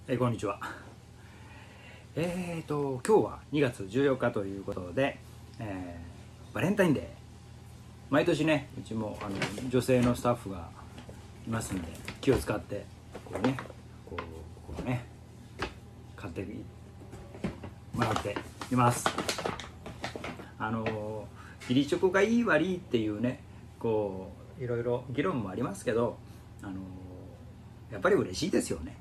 こんにちは。今日は2月14日ということで、バレンタインデー。毎年ね、うちも女性のスタッフがいますんで、気を使ってこうね買ってもらっています。義理チョコがいい悪いっていうね、いろいろ議論もありますけど、やっぱり嬉しいですよね。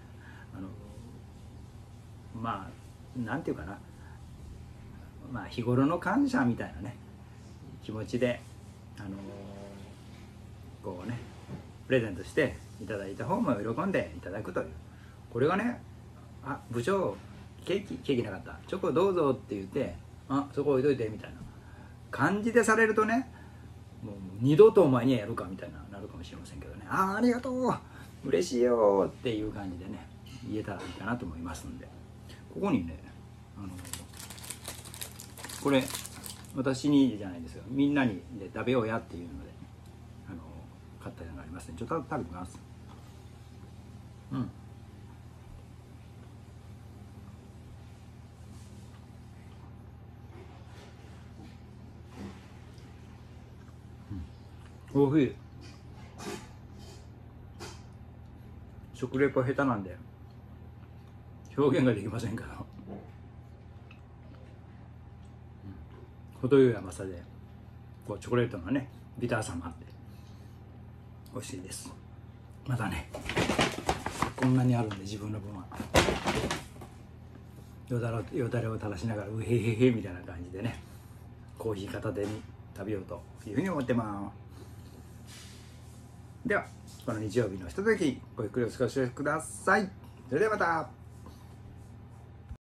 なんていうかな、日頃の感謝みたいなね気持ちでプレゼントしていただいた方も喜んでいただくという、これがね、部長ケーキなかった、チョコどうぞって言って、そこ置いといてみたいな感じでされるとね、もう二度とお前にはやるかみたいなるかもしれませんけどね、ありがとう嬉しいよっていう感じでね言えたらいいかなと思いますんで、ここにねこれ私にじゃないですよ、みんなにで食べようやっていうので買ったのがありますね。ちょっと食べてみます。おいしい。食レポ下手なんで表現ができませんけど、程よい甘さでチョコレートのねビターさもあって美味しいです。またねこんなにあるんで、自分の分はよだれを垂らしながらうへへへみたいな感じでね、コーヒー片手に食べようというふうに思ってます。ではこの日曜日のひとときごゆっくりお過ごしください。それではまた。